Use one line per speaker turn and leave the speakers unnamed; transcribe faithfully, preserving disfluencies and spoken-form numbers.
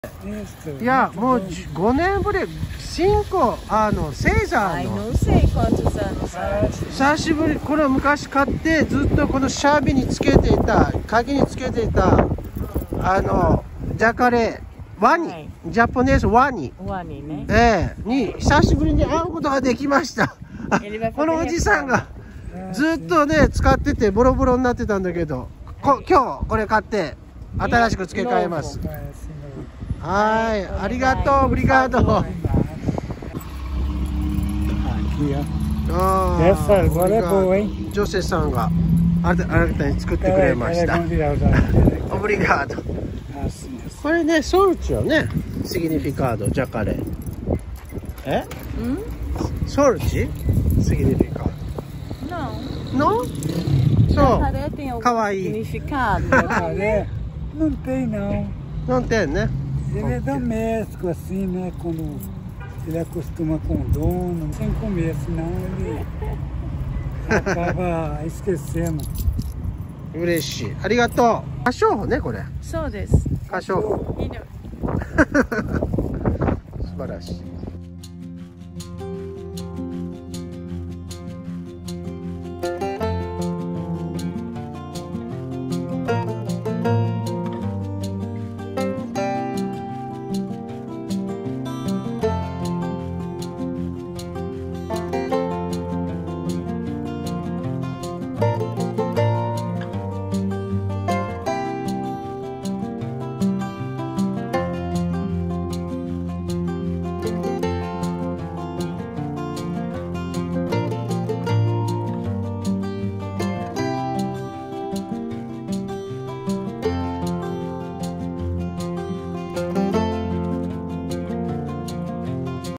いや、もうごねんぶり、cinco、あの、セーザー
Ai,
の。
não sei quantos anos faz.
久しぶり、これは昔買って、ずっとこのシャービにつけていた、鍵につけていた、あの、ジャカレー、ワニ、
はい、
ジャポネーズワニ、
ワニね。
ええ、に、久しぶりに会うことができました。このおじさんが、ずっとね、使ってて、ボロボロになってたんだけど、こ今日、これ買って、新しく付け替えます。はい、ありがとう、ブリガード。
Aqui, ó. Essa agora é boa, hein?
ジョセさんがあなたに作ってくれました。オブリガード。これね、ソルチよね。シグニフィカード、ジャカレ。え？ソルチ？シグニフィカード。
Não.
Não? Só.
Jacaré tem algum
Kawaii.
significado?
Jacaré? Não tem, não.
Não tem, né?
Ele é doméstico, assim, né? Quando ele acostuma com o dono, não tem comer, senão ele acaba esquecendo.
嬉しい。ありがとう。カショウね、これ。
そうです。
カショウ。
いいの。
素晴らしい。